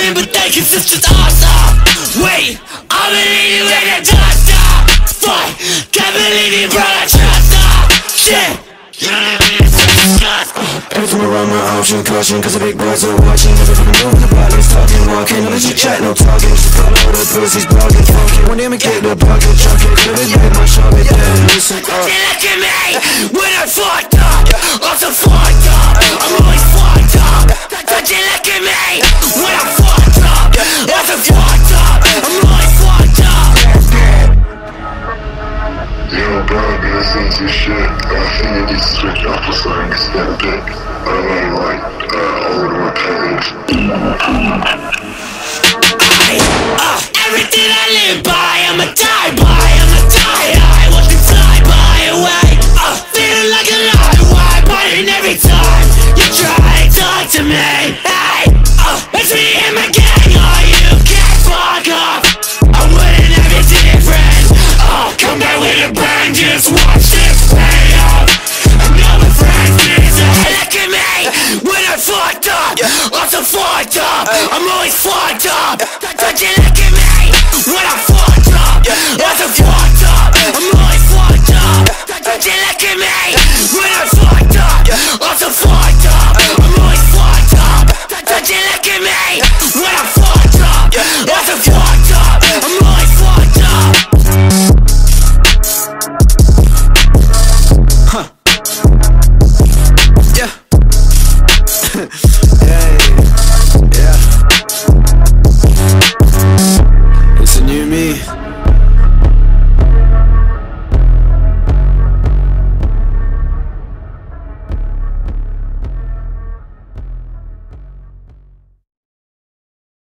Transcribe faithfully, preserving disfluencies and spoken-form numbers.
living, but they consist just awesome. Wait, I believe you in the dust up. Fuck, can't believe you brought a trust up. Shit, you know what I mean? It's so disgusting. Everything around my option, caution, cause the big boys are watching. Every fucking move, the body's talking, walking. No legit chat, no talking. Just a couple of the pussies blogging, funky. One day I'ma get the pocket, chunk it. Could it get my shop it down, listen up. You look at me when I'm fucked up. I'm so fucked up, I'm always fucked up. Don't you look at me when I'm fucked up. I'm so fucked up, I'm always fucked up. Yo, bro, man, since this shit, I think you need to switch up or something, cause that bit, I mean, like, uh, all the repetitive. Uh, everything I live by, I'ma die by, I'ma die high, watch me fly by away. Uh, feeling like a lie, why biting every time you try to talk to me. Hey, uh, it's me and my gang, oh, you can't fuck off. I wouldn't have it different. Oh, come back with a bang, just watch this pay off. I know my friends miss it. Look at me when I'm fucked up. I'm so fucked up, I'm always fucked up. Don't you look at me when I'm fucked up. I'm so fucked up, I'm always fucked up. Don't you look at me when I'm fucked up. I'm so fucked up.